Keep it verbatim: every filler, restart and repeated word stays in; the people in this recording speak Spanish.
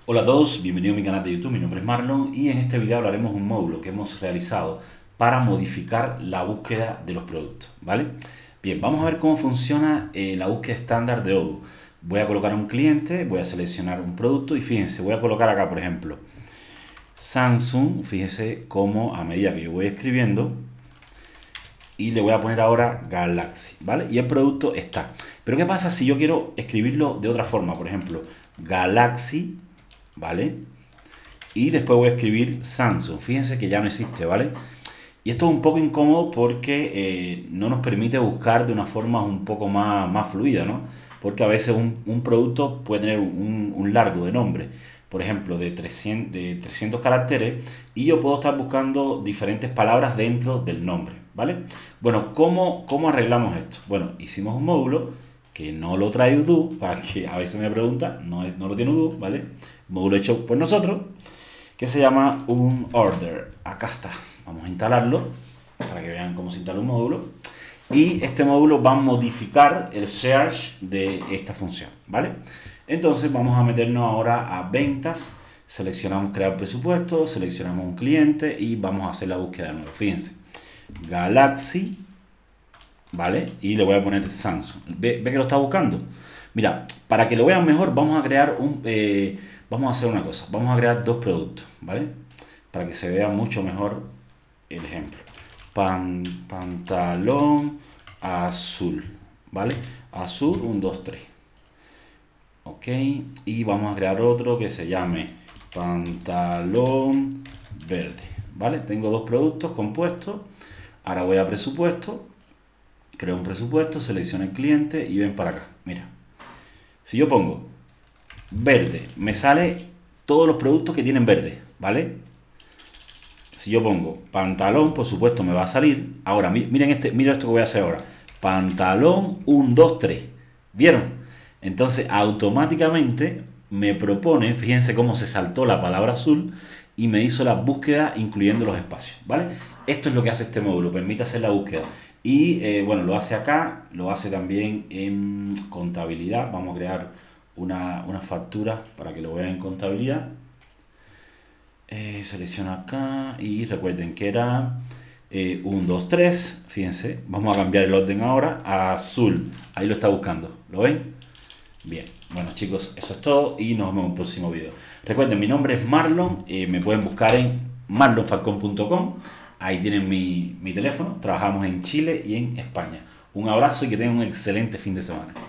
Hola a todos, bienvenidos a mi canal de YouTube, mi nombre es Marlon y en este video hablaremos de un módulo que hemos realizado para modificar la búsqueda de los productos, ¿vale? Bien, vamos a ver cómo funciona eh, la búsqueda estándar de Odoo. Voy a colocar un cliente, voy a seleccionar un producto y fíjense, voy a colocar acá, por ejemplo, Samsung, fíjense cómo a medida que yo voy escribiendo y le voy a poner ahora Galaxy, ¿vale? Y el producto está. Pero ¿qué pasa si yo quiero escribirlo de otra forma? Por ejemplo, Galaxy, ¿vale? Y después voy a escribir Samsung. Fíjense que ya no existe, ¿vale? Y esto es un poco incómodo porque eh, no nos permite buscar de una forma un poco más, más fluida, ¿no? Porque a veces un, un producto puede tener un, un largo de nombre, por ejemplo, de trescientos, de trescientos caracteres, y yo puedo estar buscando diferentes palabras dentro del nombre, ¿vale? Bueno, ¿cómo, cómo arreglamos esto? Bueno, hicimos un módulo que no lo trae Odoo, para que a veces me preguntan, no, es, no lo tiene Odoo, ¿vale? Un módulo hecho por nosotros, que se llama un order. Acá está. Vamos a instalarlo para que vean cómo se instala un módulo. Y este módulo va a modificar el search de esta función, ¿vale? Entonces vamos a meternos ahora a ventas. Seleccionamos crear presupuesto, seleccionamos un cliente y vamos a hacer la búsqueda de nuevo. Fíjense, Galaxy, ¿vale? Y le voy a poner Samsung. ¿Ve, ve que lo está buscando? Mira, para que lo vean mejor, vamos a crear un... Eh, vamos a hacer una cosa. Vamos a crear dos productos, ¿vale? Para que se vea mucho mejor el ejemplo. Pan, pantalón azul, ¿vale? Azul, uno, dos, tres. Ok, y vamos a crear otro que se llame pantalón verde, ¿vale? Tengo dos productos compuestos. Ahora voy a presupuesto, creo un presupuesto, selecciono el cliente y ven para acá. Mira, si yo pongo verde, me sale todos los productos que tienen verde, ¿vale? Si yo pongo pantalón, por supuesto me va a salir. Ahora, miren, este, miren esto que voy a hacer ahora. Pantalón uno, dos, tres. ¿Vieron? Entonces, automáticamente me propone, fíjense cómo se saltó la palabra azul y me hizo la búsqueda incluyendo los espacios, ¿vale? Esto es lo que hace este módulo, permite hacer la búsqueda. Y eh, bueno, lo hace acá, lo hace también en contabilidad. Vamos a crear una, una factura para que lo vean en contabilidad. Eh, selecciono acá y recuerden que era eh, uno, dos, tres. Fíjense, vamos a cambiar el orden ahora a azul. Ahí lo está buscando, ¿lo ven? Bien, bueno chicos, eso es todo y nos vemos en un próximo video. Recuerden, mi nombre es Marlon, eh, me pueden buscar en marlon falcon punto com. Ahí tienen mi, mi teléfono, trabajamos en Chile y en España. Un abrazo y que tengan un excelente fin de semana.